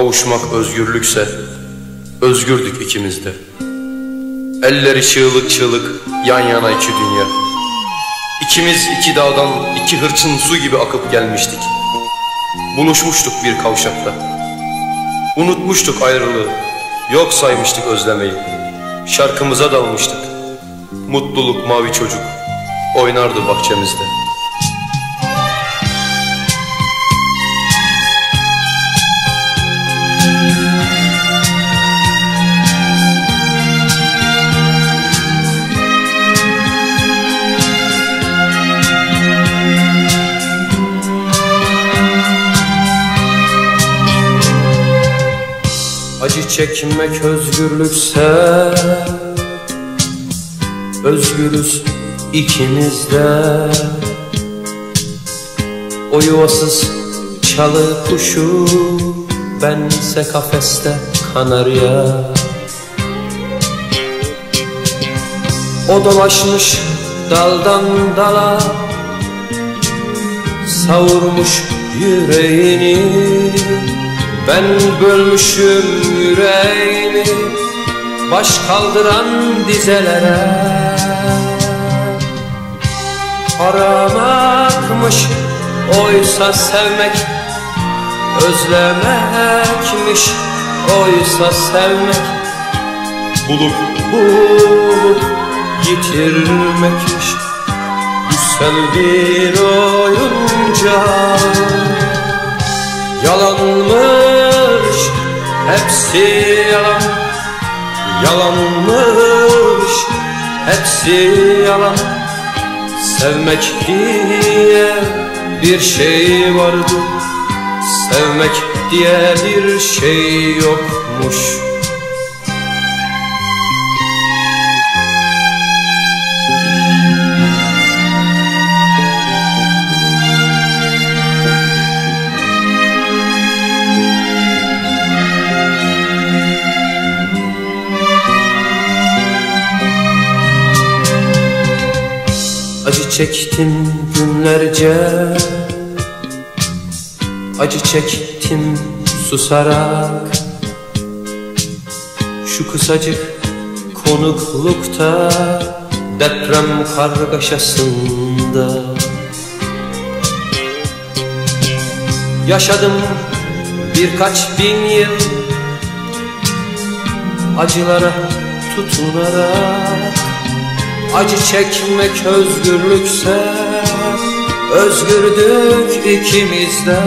Kavuşmak özgürlükse özgürdük ikimiz de. Elleri çığlık çığlık yan yana iki dünya. İkimiz iki dağdan iki hırçın su gibi akıp gelmiştik. Buluşmuştuk bir kavşakta. Unutmuştuk ayrılığı, yok saymıştık özlemeyi. Şarkımıza dalmıştık. Mutluluk mavi çocuk oynardı bahçemizde. Acı çekmek özgürlükse özgürüz ikimiz de. O yuvasız çalı kuşu, bense kafeste kanarya. O dolaşmış daldan dala, savurmuş yüreğini. Ben bölmüşüm yüreğini baş kaldıran dizelere. Aramakmış oysa sevmek, özlemekmiş oysa sevmek. Bulup yitirmekmiş güzel bir oyuncak. Yalanmış hepsi yalan, yalanmış hepsi yalan. Sevmek diye bir şey vardı, sevmek diye bir şey yokmuş. Acı çektim günlerce, acı çektim susarak. Şu kısacık konuklukta, deprem kargaşasında yaşadım birkaç bin yıl, acılara tutunarak. Acı çekmek özgürlükse özgürdük ikimiz de.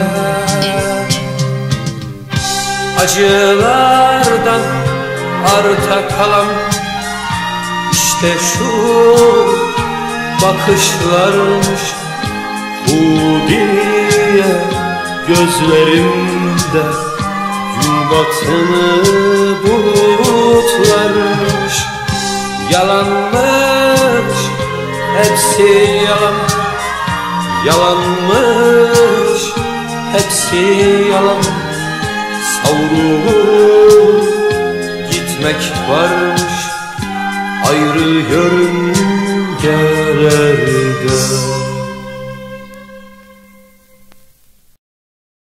Acılardan arta kalan işte şu bakışlarmış. Bu diye gözlerimde gün batımı bulutlarmış. Yalanmış hepsi yalan, yalanmış hepsi yalan. Savrulup gitmek varmış ayrı yörüngeler.